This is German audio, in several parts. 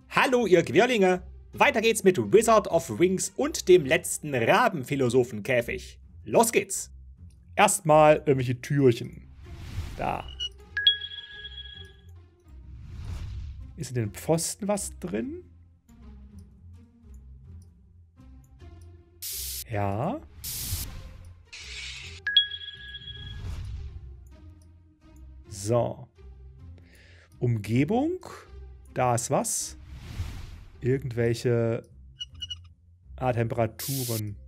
Hallo ihr Quirlinge! Weiter geht's mit Wizard of Wings und dem letzten Rabenphilosophenkäfig. Los geht's! Erstmal irgendwelche Türchen. Da. Ist in den Pfosten was drin? Ja. So. Umgebung. Da ist was. Irgendwelche Temperaturen.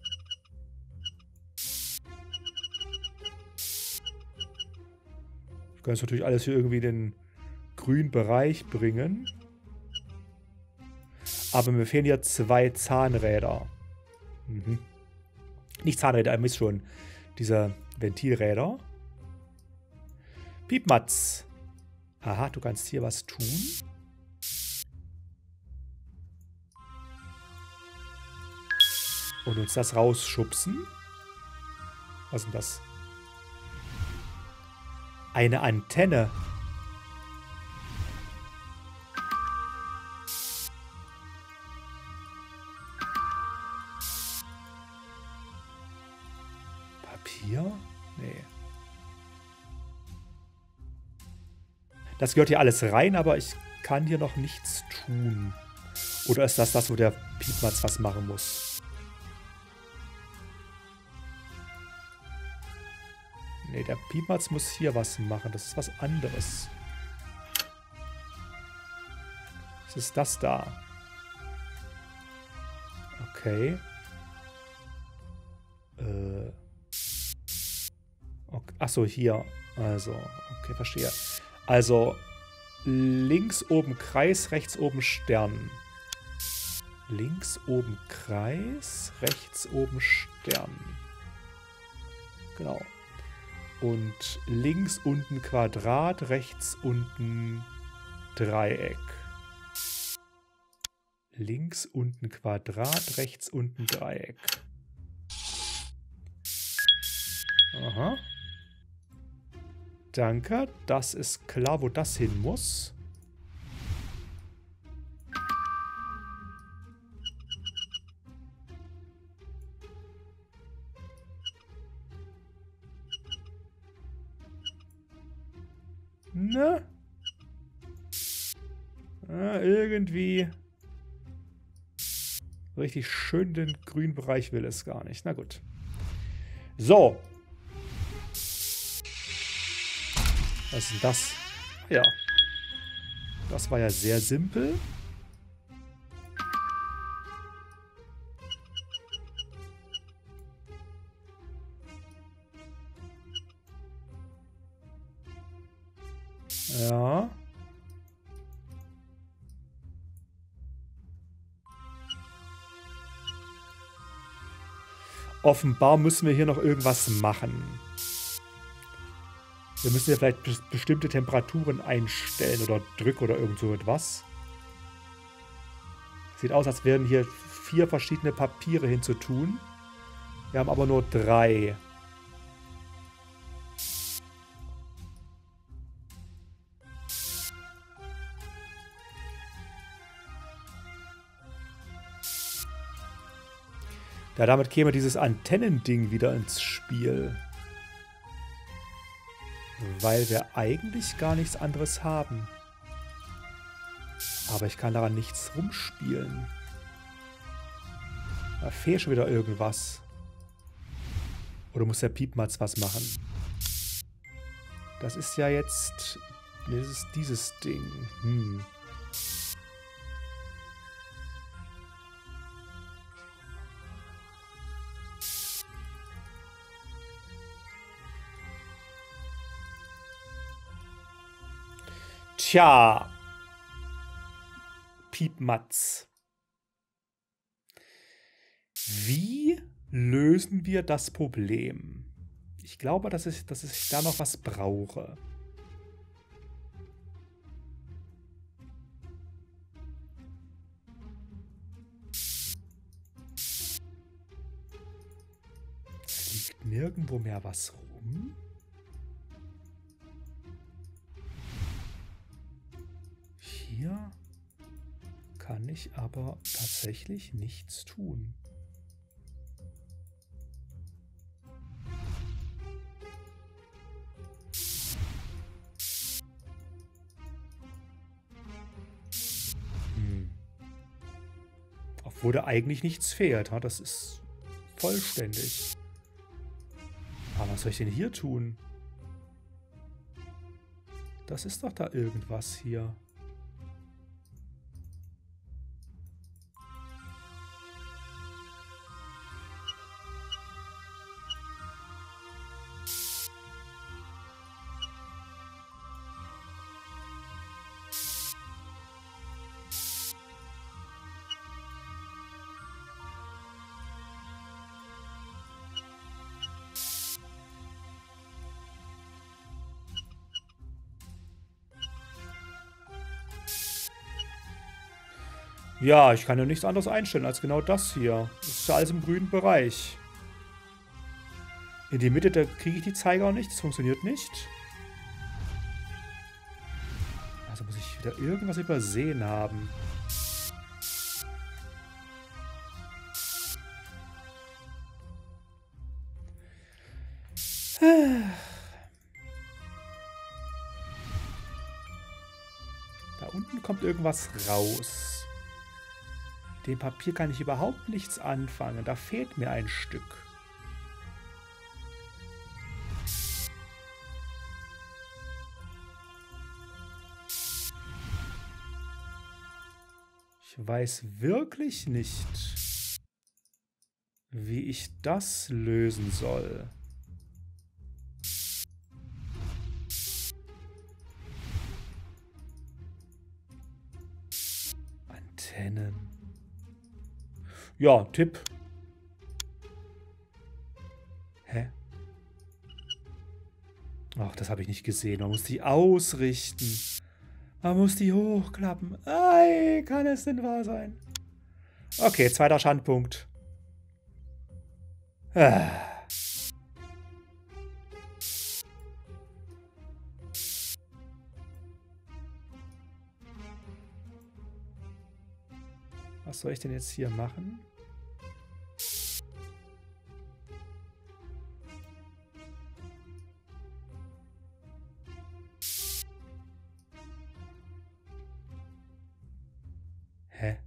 Ich kann es natürlich alles hier irgendwie in den grünen Bereich bringen. Aber mir fehlen hier 2 Zahnräder. Nicht Zahnräder, ihr wisst schon. Diese Ventilräder. Piepmatz. Aha, du kannst hier was tun. Und uns das rausschubsen. Was ist denn das? Eine Antenne. Papier? Nee. Das gehört hier alles rein, aber ich kann hier noch nichts tun. Oder ist das, wo der Piepmatz was machen muss? Nee, der Piepmatz muss hier was machen. Das ist was anderes. Was ist das da? Okay. Okay. Achso, hier. Also, okay, verstehe. Also, links oben Kreis, rechts oben Stern. Links oben Kreis, rechts oben Stern. Genau. Und links unten Quadrat, rechts unten Dreieck. Links unten Quadrat, rechts unten Dreieck. Aha. Danke, das ist klar, wo das hin muss. Ne? Irgendwie. Richtig schön den grünen Bereich will es gar nicht. Na gut. So. Was ist denn das? Ja. Das war ja sehr simpel. Ja. Offenbar müssen wir hier noch irgendwas machen. Wir müssen ja vielleicht bestimmte Temperaturen einstellen oder Druck oder irgend so etwas. Sieht aus, als wären hier 4 verschiedene Papiere hinzutun. Wir haben aber nur 3. Ja, damit käme dieses Antennending wieder ins Spiel. Weil wir eigentlich gar nichts anderes haben. Aber ich kann daran nichts rumspielen. Da fehlt schon wieder irgendwas. Oder muss der Piepmatz was machen? Das ist ja jetzt... Das ist dieses Ding. Tja. Piepmatz. Wie lösen wir das Problem? Ich glaube, dass ich da noch was brauche. Es liegt nirgendwo mehr was rum. Hier. kann ich aber tatsächlich nichts tun. Obwohl da eigentlich nichts fehlt. Das ist vollständig. Aber was soll ich denn hier tun? Das ist doch da irgendwas hier. Ja, ich kann ja nichts anderes einstellen als genau das hier. Das ist ja alles im grünen Bereich. In die Mitte, da kriege ich die Zeiger auch nicht. Das funktioniert nicht. Also muss ich wieder irgendwas übersehen haben. Da unten kommt irgendwas raus. Mit dem Papier kann ich überhaupt nichts anfangen. Da fehlt mir ein Stück. Ich weiß wirklich nicht, wie ich das lösen soll. Antennen. Ja, Tipp. Hä? Ach, das habe ich nicht gesehen. Man muss die ausrichten. Man muss die hochklappen. Ei, kann es denn wahr sein? Okay, zweiter Schandpunkt. Was soll ich denn jetzt hier machen? Hä?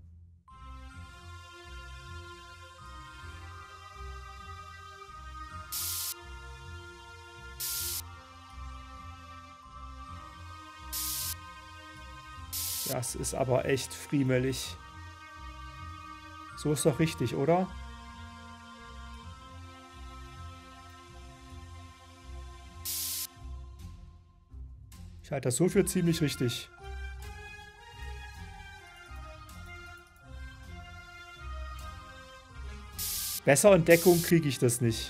Das ist aber echt friemelig. So ist doch richtig, oder? Ich halte das so für ziemlich richtig. Besser in Deckung kriege ich das nicht.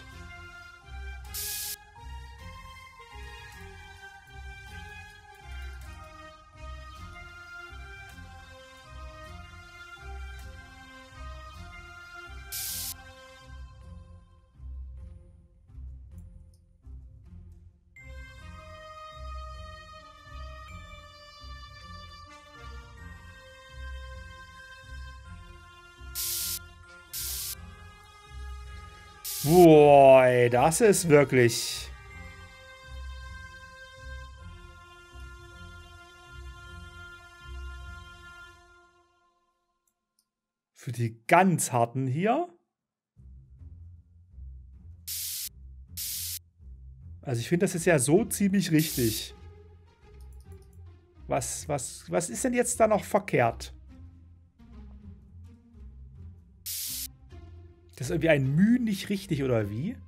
Boah, das ist wirklich... Für die ganz harten hier. Also ich finde, das ist ja so ziemlich richtig. Was ist denn jetzt da noch verkehrt? Das ist irgendwie ein Mühe nicht richtig, oder wie?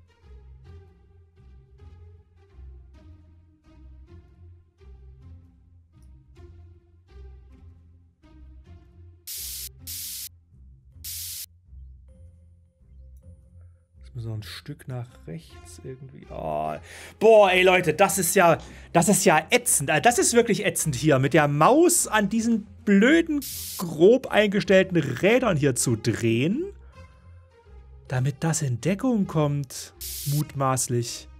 So ein Stück nach rechts irgendwie. Oh. Boah, ey Leute, das ist ja ätzend. Das ist wirklich ätzend hier, mit der Maus an diesen blöden, grob eingestellten Rädern hier zu drehen, damit das in Deckung kommt, mutmaßlich.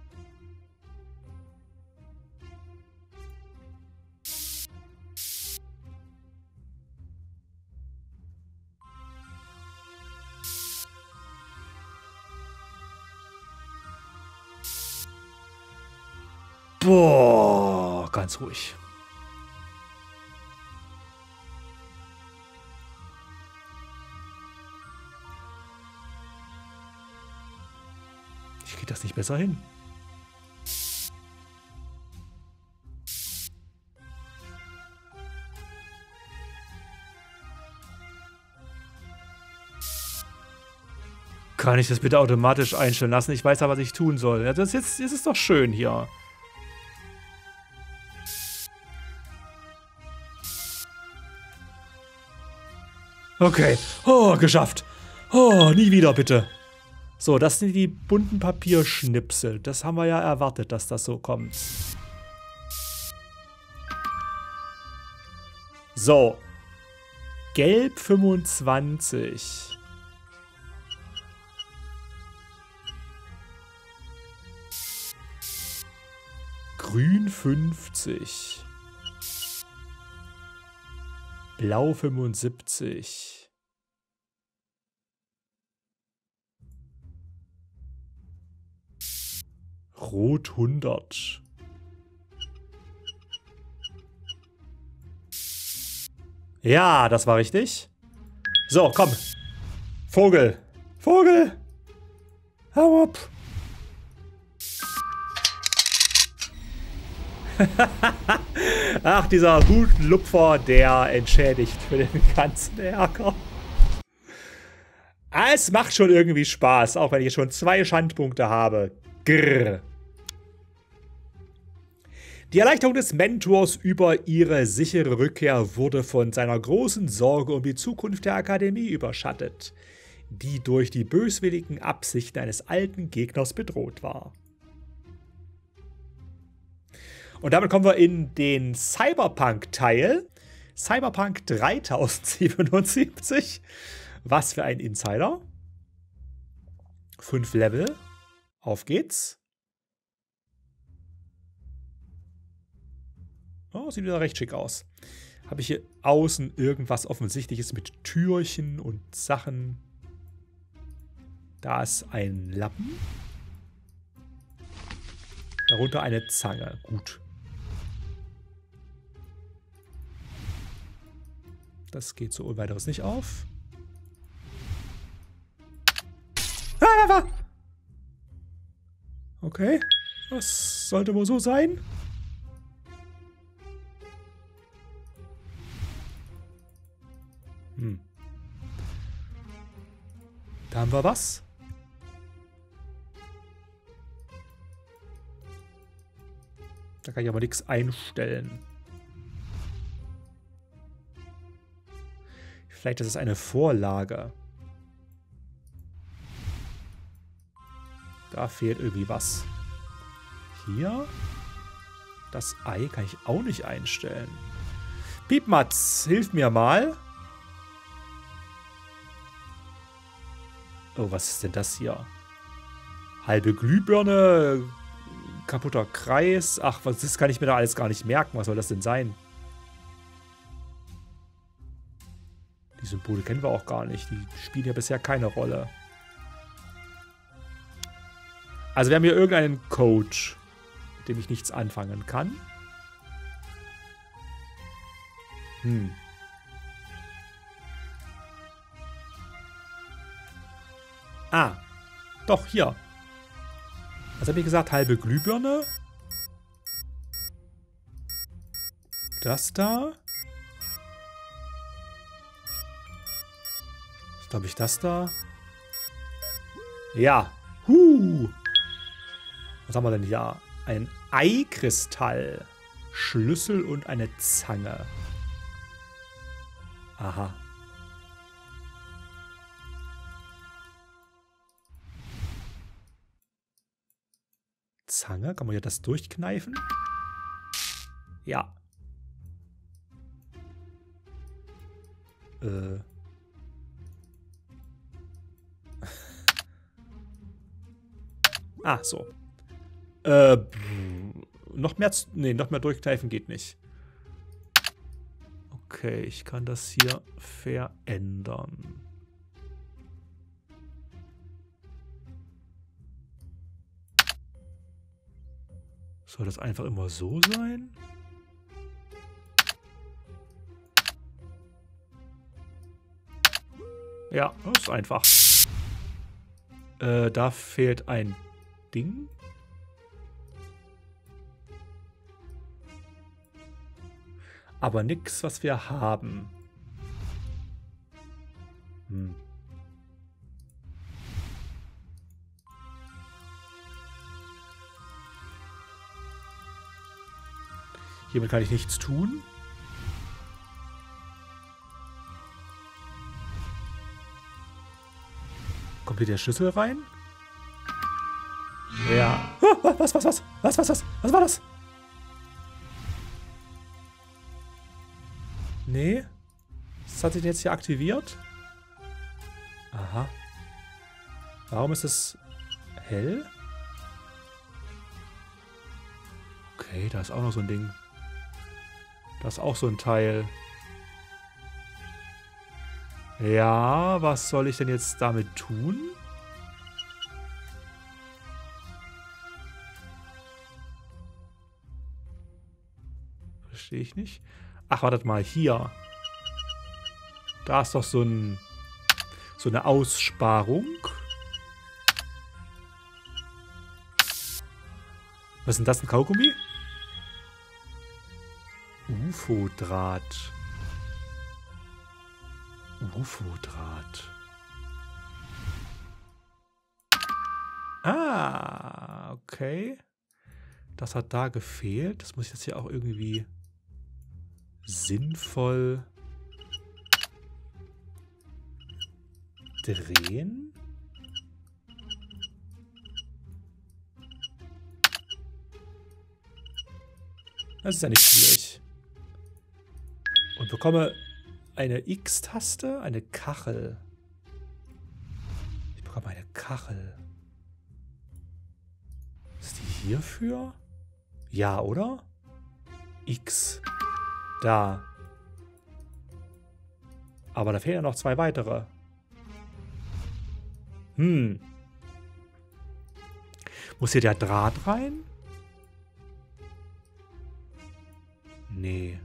Boah, ganz ruhig. Ich krieg das nicht besser hin. Kann ich das bitte automatisch einstellen lassen? Ich weiß ja, was ich tun soll. Ja, das jetzt ist doch schön hier. Okay. Oh, geschafft. Oh, nie wieder, bitte. So, das sind die bunten Papierschnipsel. Das haben wir ja erwartet, dass das so kommt. So. Gelb 25. Grün 50. Blau 75. Rot 100. Ja, das war richtig. So, komm. Vogel. Vogel. Hau ab. Ach, dieser Hutlupfer, der entschädigt für den ganzen Ärger. Es macht schon irgendwie Spaß, auch wenn ich schon 2 Schandpunkte habe. Grrr. Die Erleichterung des Mentors über ihre sichere Rückkehr wurde von seiner großen Sorge um die Zukunft der Akademie überschattet, die durch die böswilligen Absichten eines alten Gegners bedroht war. Und damit kommen wir in den Cyberpunk-Teil. Cyberpunk 3077. Was für ein Insider. 5 Level. Auf geht's. Oh, sieht wieder recht schick aus. Habe ich hier außen irgendwas Offensichtliches mit Türchen und Sachen? Da ist ein Lappen. Darunter eine Zange. Gut. Das geht so ohne weiteres nicht auf. Ah! Okay. Das sollte wohl so sein. Da haben wir was. Da kann ich aber nichts einstellen. Vielleicht ist es eine Vorlage. Da fehlt irgendwie was. Hier. Das Ei kann ich auch nicht einstellen. Piepmatz, hilf mir mal. Oh, was ist denn das hier? Halbe Glühbirne, kaputter Kreis. Ach, das kann ich mir da alles gar nicht merken. Was soll das denn sein? Die Symbole kennen wir auch gar nicht. Die spielen ja bisher keine Rolle. Also wir haben hier irgendeinen Code, mit dem ich nichts anfangen kann. Ah, doch, hier. Was habe ich gesagt? Halbe Glühbirne. Das da. Ist, glaube ich, das da. Ja. Was haben wir denn hier? Ein Eikristall. Schlüssel und eine Zange. Aha. Zange? Kann man hier das durchkneifen? Ja. Ah, so. Noch mehr durchkneifen geht nicht. Okay, ich kann das hier verändern. Soll das einfach immer so sein? Ja, das ist einfach. Da fehlt ein Ding. Aber nichts, was wir haben. Hm. Hiermit kann ich nichts tun. Kommt hier der Schlüssel rein? Ja. Was war das? Nee. Was hat sich denn jetzt hier aktiviert? Aha. Warum ist es hell? Okay, da ist auch noch so ein Ding. Da ist auch so ein Teil. Ja, was soll ich denn jetzt damit tun? Verstehe ich nicht. Ach, wartet mal, hier. Da ist doch so eine Aussparung. Was ist denn das, ein Kaugummi? UFO-Draht. UFO-Draht. Ah, okay. Das hat da gefehlt. Das muss ich jetzt hier auch irgendwie sinnvoll drehen. Das ist ja nicht schwierig. Und bekomme eine X-Taste, eine Kachel. Ich bekomme eine Kachel. Ist die hierfür? Ja, oder? X. Da. Aber da fehlen ja noch 2 weitere. Muss hier der Draht rein? Nee.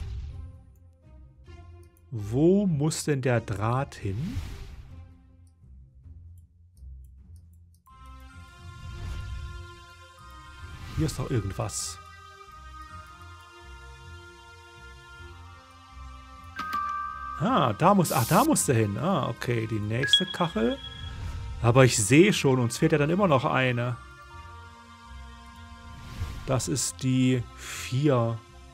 Wo muss denn der Draht hin? Hier ist doch irgendwas. Ah, da muss der hin. Ah, okay, die nächste Kachel. Aber ich sehe schon, uns fehlt ja dann immer noch eine. Das ist die 4.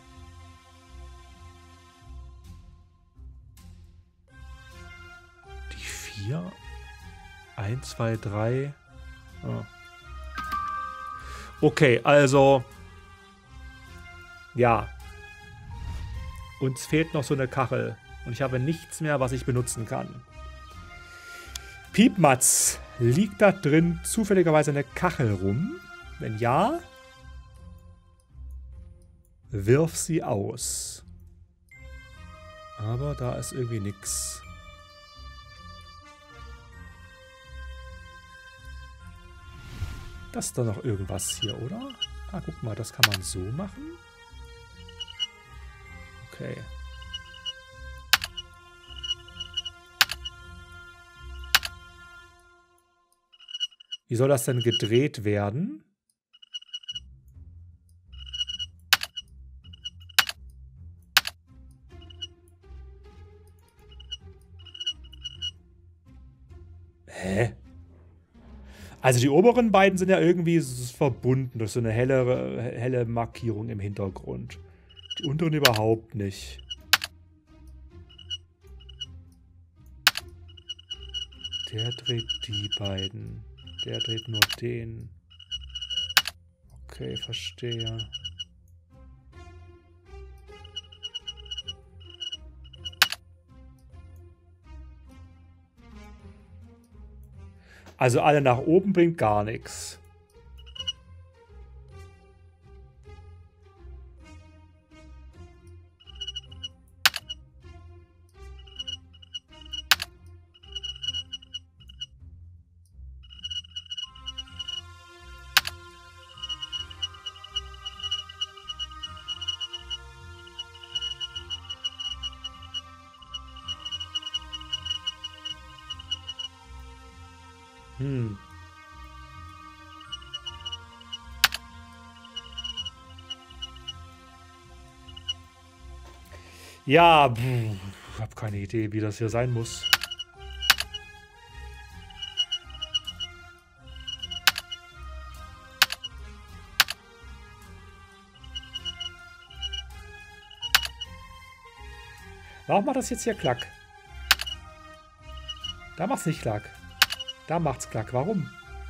Die 4? 1, 2, 3. Oh. Okay, also. Ja. Uns fehlt noch so eine Kachel. Und ich habe nichts mehr, was ich benutzen kann. Piepmatz, liegt da drin zufälligerweise eine Kachel rum? Wenn ja, wirf sie aus. Aber da ist irgendwie nichts. Das ist doch noch irgendwas hier, oder? Ah, guck mal, das kann man so machen. Okay. Wie soll das denn gedreht werden? Hä? Also die oberen beiden sind ja irgendwie verbunden durch so eine helle Markierung im Hintergrund. Die unteren überhaupt nicht. Der dreht die beiden. Der dreht nur den. Okay, verstehe. Also alle nach oben bringt gar nichts. Hm. Ja, ich habe keine Idee, wie das hier sein muss. Warum macht das jetzt hier Klack? Da macht's nicht Klack. Da macht's Klack. Warum?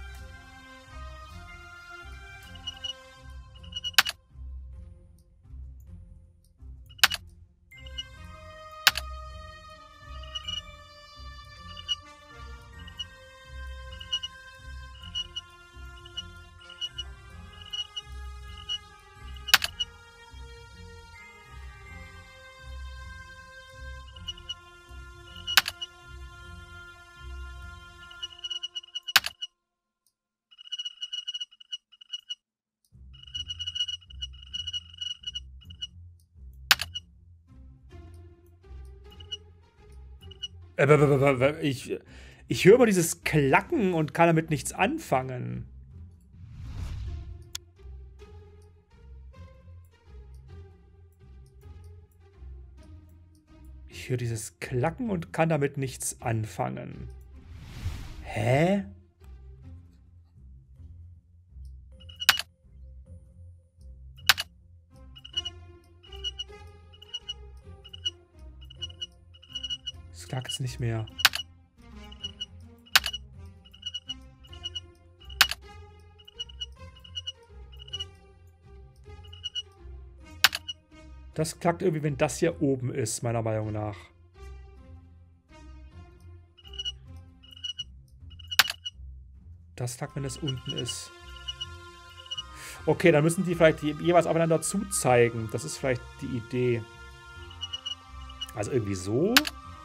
Ich höre immer dieses Klacken und kann damit nichts anfangen. Ich höre dieses Klacken und kann damit nichts anfangen. Hä? Es klackt jetzt nicht mehr. Das klackt irgendwie, wenn das hier oben ist, meiner Meinung nach. Das klackt, wenn es unten ist. Okay, dann müssen die vielleicht jeweils aufeinander zuzeigen. Das ist vielleicht die Idee. Also irgendwie so.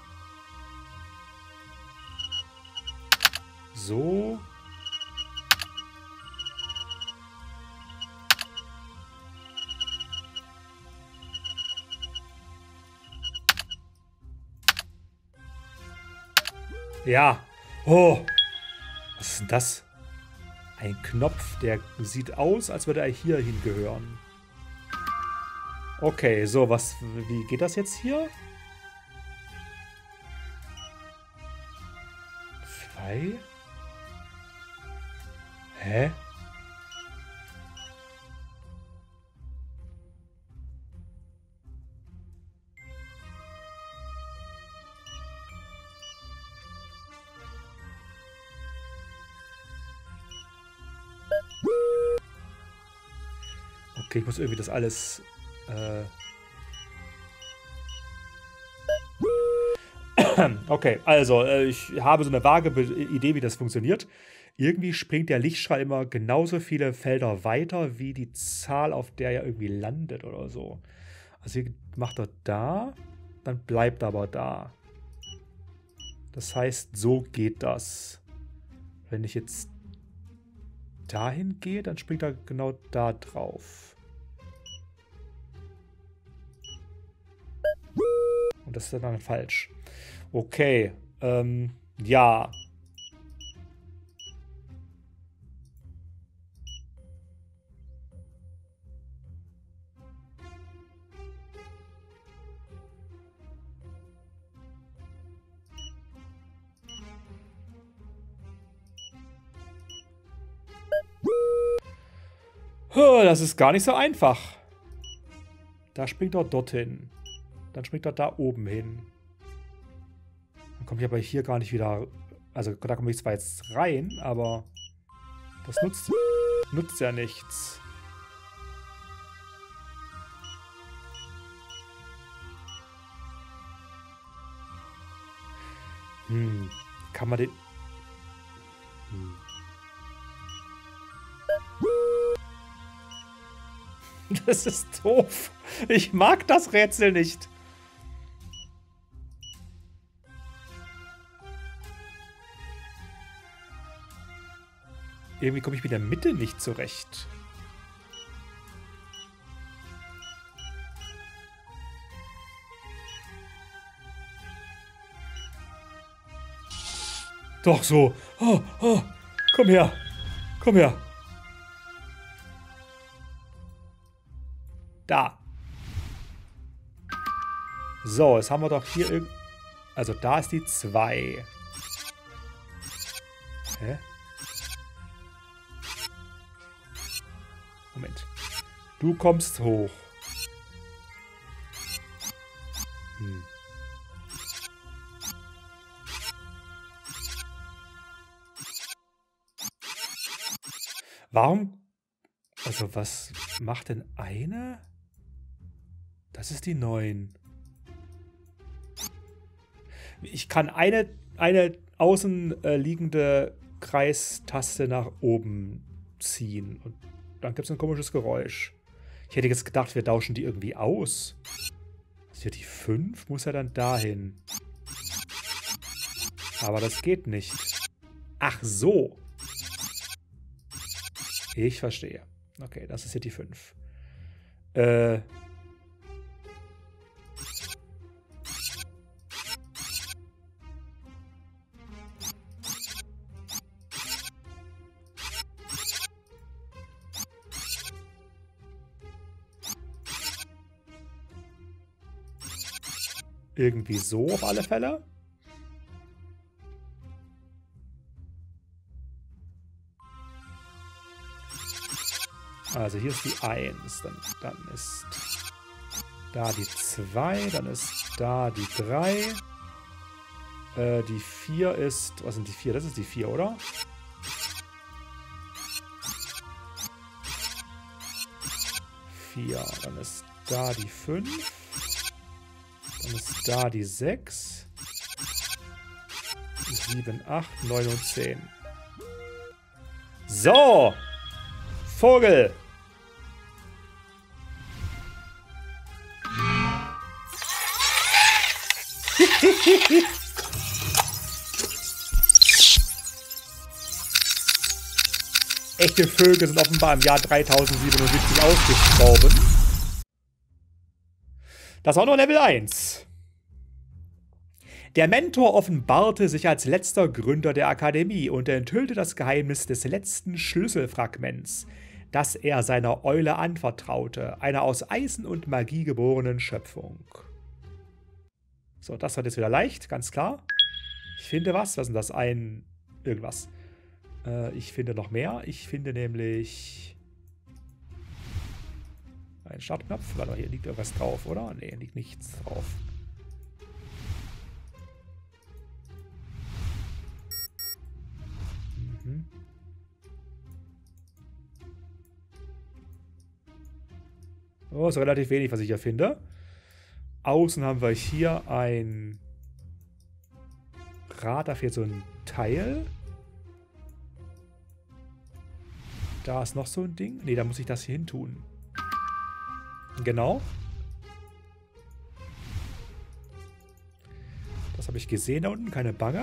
So. Ja. Oh. Was ist denn das? Ein Knopf, der sieht aus, als würde er hier hingehören. Okay, so, wie geht das jetzt hier? 2. Hä? Okay, ich muss irgendwie das alles... Okay, also ich habe so eine vage Idee, wie das funktioniert. Irgendwie springt der Lichtstrahl immer genauso viele Felder weiter, wie die Zahl, auf der er irgendwie landet oder so. Also hier macht er da, dann bleibt er aber da. Das heißt, so geht das. Wenn ich jetzt dahin gehe, dann springt er genau da drauf. Und das ist dann falsch. Okay, ja. Das ist gar nicht so einfach. Da springt er dorthin. Dann springt er da oben hin. Dann komme ich aber hier gar nicht wieder... Also da komme ich zwar jetzt rein, aber das nutzt ja nichts. Kann man den... Das ist doof. Ich mag das Rätsel nicht. Irgendwie komme ich mit der Mitte nicht zurecht. Doch so. Oh, oh. Komm her. Komm her. Da. So, jetzt haben wir doch hier irgend... Also da ist die 2. Hä? Moment. Du kommst hoch. Hm. Warum? Also was macht denn eine? Das ist die 9. Ich kann eine außen liegende Kreistaste nach oben ziehen. Und dann gibt es ein komisches Geräusch. Ich hätte jetzt gedacht, wir tauschen die irgendwie aus. Also hier die 5 muss ja dann dahin. Aber das geht nicht. Ach so. Ich verstehe. Okay, das ist hier die 5. Irgendwie so auf alle Fälle. Also hier ist die 1, dann ist da die 2, dann ist da die 3. Die 4 ist... Was sind die 4? Das ist die 4, oder? Dann ist da die 5. Dann ist da die 6. 7, 8, 9 und 10. So! Vogel! Echte Vögel sind offenbar im Jahr 3077 ausgestorben. Das war nur Level 1. Der Mentor offenbarte sich als letzter Gründer der Akademie und enthüllte das Geheimnis des letzten Schlüsselfragments, das er seiner Eule anvertraute, einer aus Eisen und Magie geborenen Schöpfung. So, das wird jetzt wieder leicht, ganz klar. Ich finde was. Was ist denn das? Irgendwas. Ich finde noch mehr. Ich finde nämlich... einen Startknopf. Warte mal, hier liegt irgendwas drauf, oder? Nee, liegt nichts drauf. Mhm. Oh, ist relativ wenig, was ich hier finde. Außen haben wir hier ein Rad, da fehlt so ein Teil. Da ist noch so ein Ding. Ne, da muss ich das hier hin tun. Genau. Das habe ich gesehen da unten, keine Bange.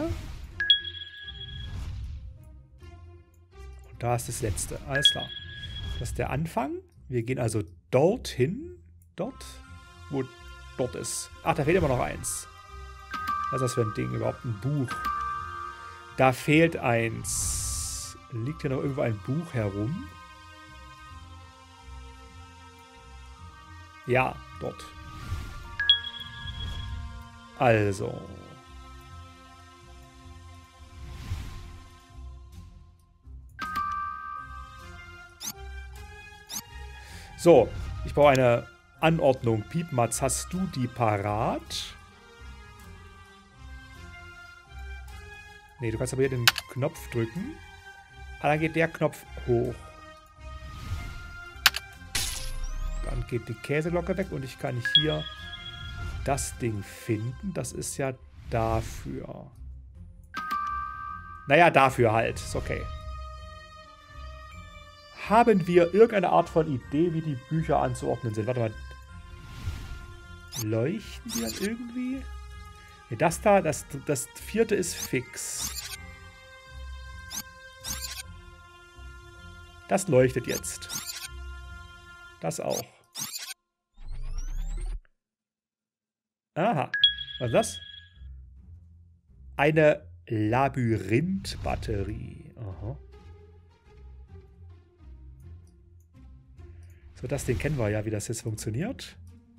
Und da ist das letzte. Alles klar. Das ist der Anfang. Wir gehen also dorthin. Dort? Wo dort ist. Ach, da fehlt immer noch eins. Was ist das für ein Ding? Überhaupt ein Buch. Da fehlt eins. Liegt hier noch irgendwo ein Buch herum? Ja, dort. Also. So, ich brauche eine Anordnung. Piepmatz, hast du die parat? Ne, du kannst aber hier den Knopf drücken. Ah, dann geht der Knopf hoch. Dann geht die Käseglocke weg und ich kann hier das Ding finden. Das ist ja dafür. Naja, dafür halt. Ist okay. Haben wir irgendeine Art von Idee, wie die Bücher anzuordnen sind? Warte mal. Leuchten die dann irgendwie? Ne, das da, das 4. ist fix. Das leuchtet jetzt. Das auch. Aha. Was ist das? Eine Labyrinth-Batterie. Aha. So, das Ding kennen wir ja, wie das jetzt funktioniert.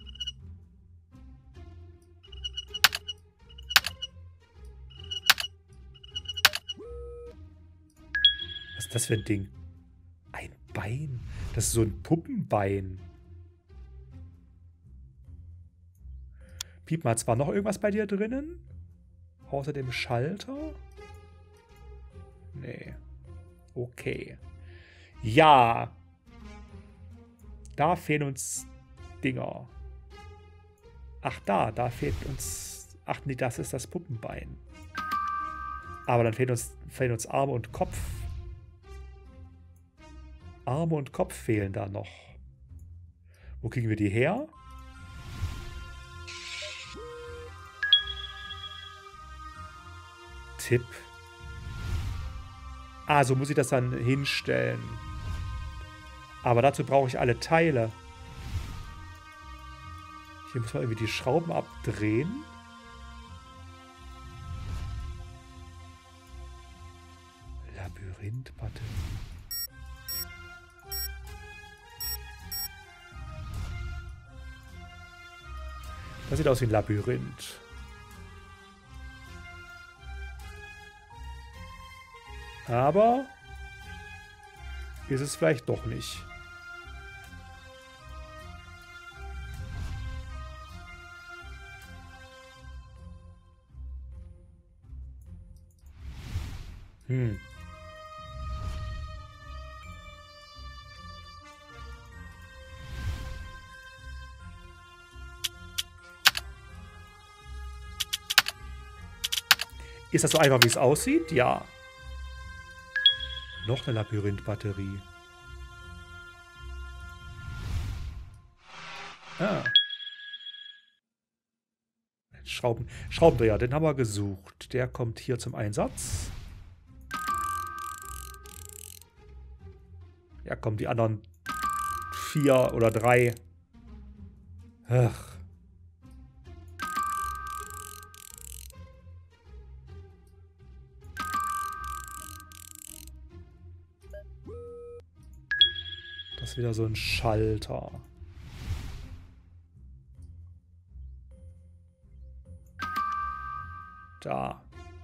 Was ist das für ein Ding? Ein Bein. Das ist so ein Puppenbein. Piep mal, war noch irgendwas bei dir drinnen? Außer dem Schalter? Nee. Okay. Ja. Da fehlen uns Dinger. Ach, da fehlt uns... Ach nee, das ist das Puppenbein. Aber dann fehlen uns Arme und Kopf. Arme und Kopf fehlen da noch. Wo kriegen wir die her? Tipp. Ah, so muss ich das dann hinstellen. Aber dazu brauche ich alle Teile. Hier muss man irgendwie die Schrauben abdrehen. Labyrinth-Batterie. Das sieht aus wie ein Labyrinth. Aber ist es vielleicht doch nicht. Ist das so einfach, wie es aussieht? Ja. Noch eine Labyrinth-Batterie. Ah. Schraubendreher, den haben wir gesucht. Der kommt hier zum Einsatz. Ja, kommen die anderen 4 oder 3. Ach. Das ist wieder so ein Schalter. Da.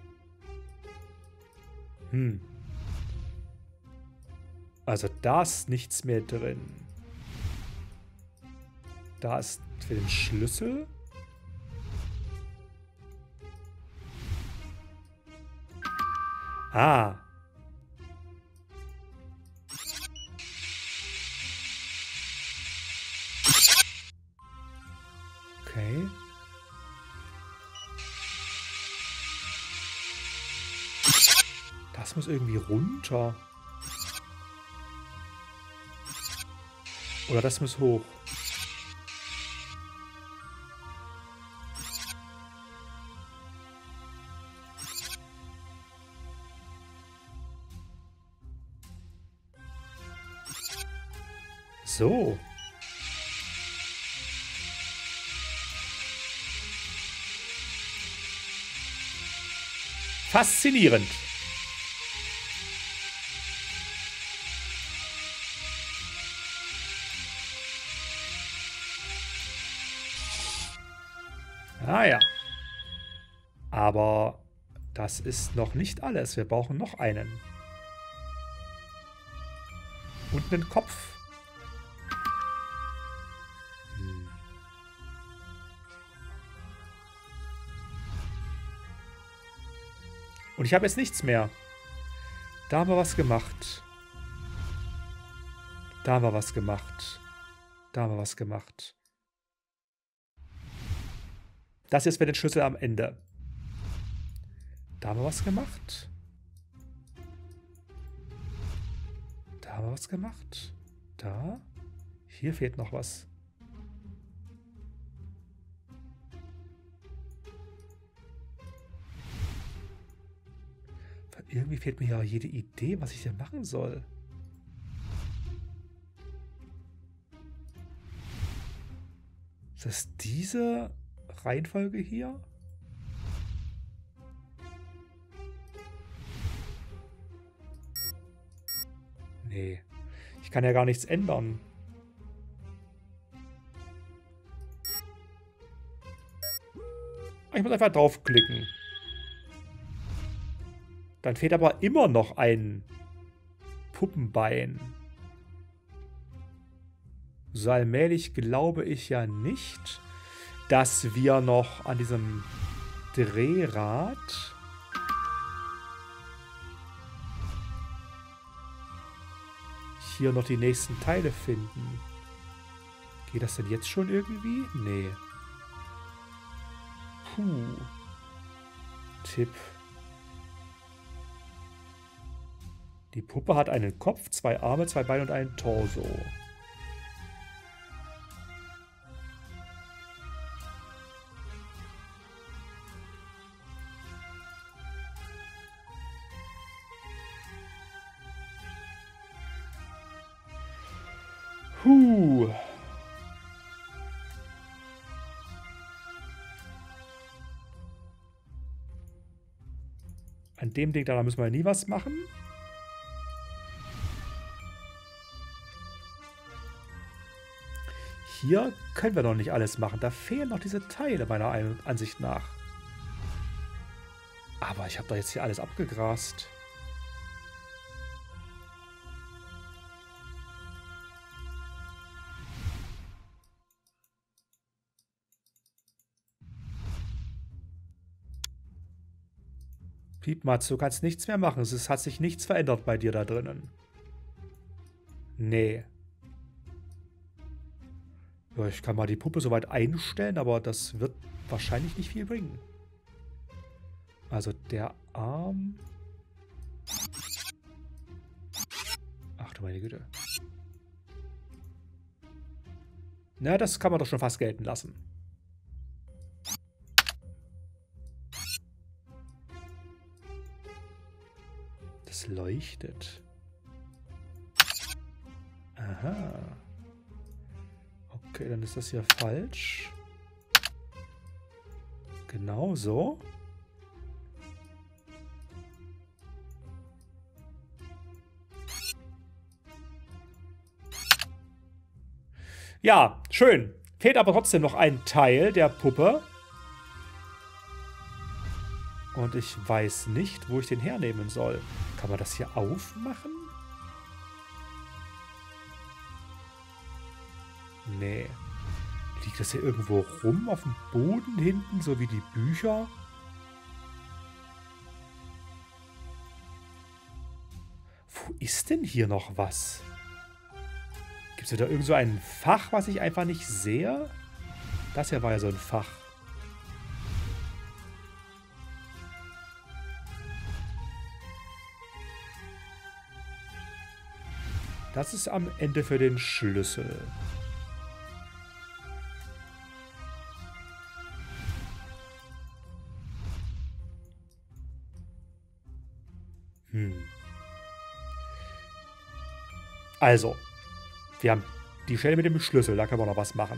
Also da ist nichts mehr drin. Da ist für den Schlüssel. Ah. Okay. Das muss irgendwie runter. Oder das muss hoch. So. Faszinierend. Ah ja. Aber das ist noch nicht alles. Wir brauchen noch einen. Und einen Kopf. Und ich habe jetzt nichts mehr. Da haben wir was gemacht. Da haben wir was gemacht. Da haben wir was gemacht. Das jetzt wäre der Schlüssel am Ende. Da haben wir was gemacht. Da haben wir was gemacht. Da. Hier fehlt noch was. Irgendwie fehlt mir ja jede Idee, was ich hier machen soll. Ist das diese Reihenfolge hier? Nee. Ich kann ja gar nichts ändern. Ich muss einfach draufklicken. Dann fehlt aber immer noch ein Puppenbein. So allmählich glaube ich ja nicht, dass wir noch an diesem Drehrad hier noch die nächsten Teile finden. Geht das denn jetzt schon irgendwie? Nee. Puh. Tipp. Die Puppe hat einen Kopf, 2 Arme, 2 Beine und einen Torso. An dem Ding da müssen wir nie was machen. Hier können wir noch nicht alles machen. Da fehlen noch diese Teile meiner Ansicht nach. Aber ich habe doch jetzt hier alles abgegrast. Piepmatz, du kannst nichts mehr machen. Es hat sich nichts verändert bei dir da drinnen. Nee. Ja, ich kann mal die Puppe soweit einstellen, aber das wird wahrscheinlich nicht viel bringen. Also der Arm... Ach du meine Güte. Na, das kann man doch schon fast gelten lassen. Das leuchtet. Aha. Okay, dann ist das hier falsch. Genau so. Ja, schön. Fehlt aber trotzdem noch ein Teil der Puppe. Und ich weiß nicht, wo ich den hernehmen soll. Kann man das hier aufmachen? Nee. Liegt das hier irgendwo rum auf dem Boden hinten, so wie die Bücher? Wo ist denn hier noch was? Gibt es da irgend so ein Fach, was ich einfach nicht sehe? Das hier war ja so ein Fach. Das ist am Ende für den Schlüssel. Also, wir haben die Stelle mit dem Schlüssel, da können wir noch was machen.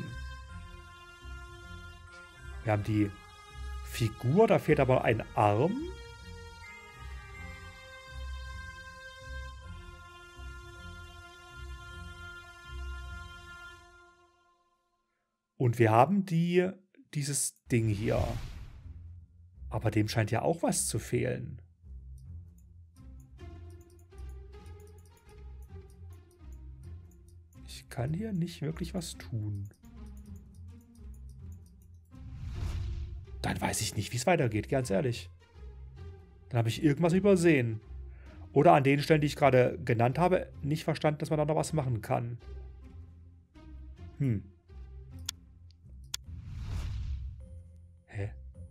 Wir haben die Figur, da fehlt aber ein Arm. Und wir haben dieses Ding hier. Aber dem scheint ja auch was zu fehlen. Ich kann hier nicht wirklich was tun. Dann weiß ich nicht, wie es weitergeht, ganz ehrlich. Dann habe ich irgendwas übersehen. Oder an den Stellen, die ich gerade genannt habe, nicht verstanden, dass man da noch was machen kann. Hä?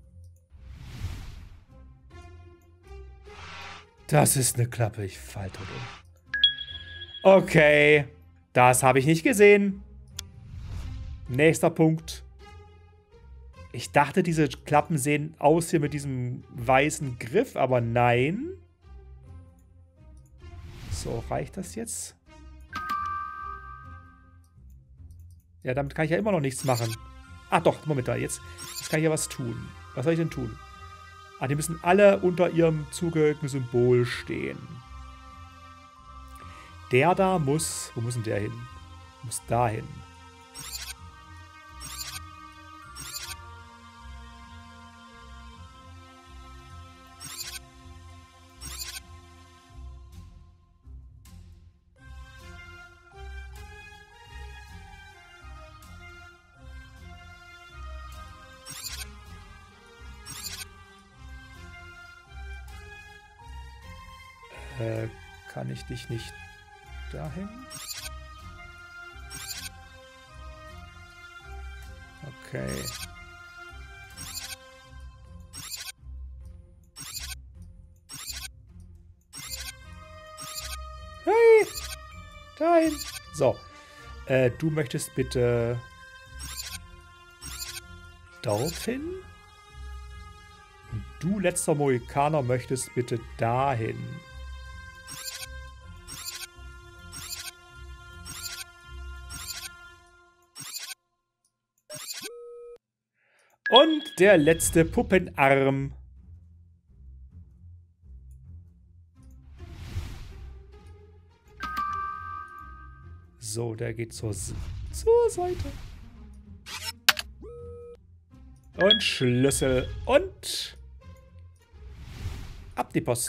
Das ist eine Klappe, ich fall tot um. Okay, das habe ich nicht gesehen. Nächster Punkt. Ich dachte, diese Klappen sehen aus hier mit diesem weißen Griff, aber nein. So, reicht das jetzt? Ja, damit kann ich ja immer noch nichts machen. Ach doch, Moment mal, jetzt kann ich ja was tun. Was soll ich denn tun? Ah, die müssen alle unter ihrem zugehörigen Symbol stehen. Der da muss... Wo muss denn der hin? Muss da hin. Kann ich dich nicht dahin? Okay. Hey! Dahin! So. Du möchtest bitte dorthin? Und du, letzter Mohikaner, möchtest bitte dahin. Und der letzte Puppenarm. So, der geht zur Seite. Und Schlüssel. Und ab die Post.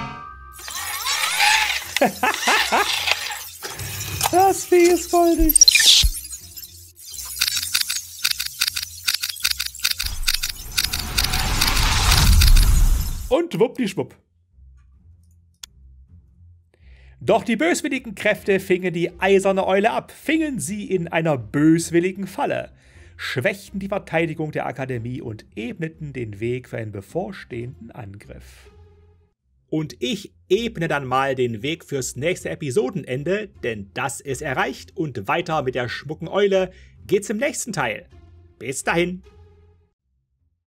Das Vieh ist goldig. Und wuppdischwupp. Doch die böswilligen Kräfte fingen die eiserne Eule ab, fingen sie in einer böswilligen Falle, schwächten die Verteidigung der Akademie und ebneten den Weg für einen bevorstehenden Angriff. Und ich ebne dann mal den Weg fürs nächste Episodenende, denn das ist erreicht und weiter mit der schmucken Eule geht's im nächsten Teil. Bis dahin.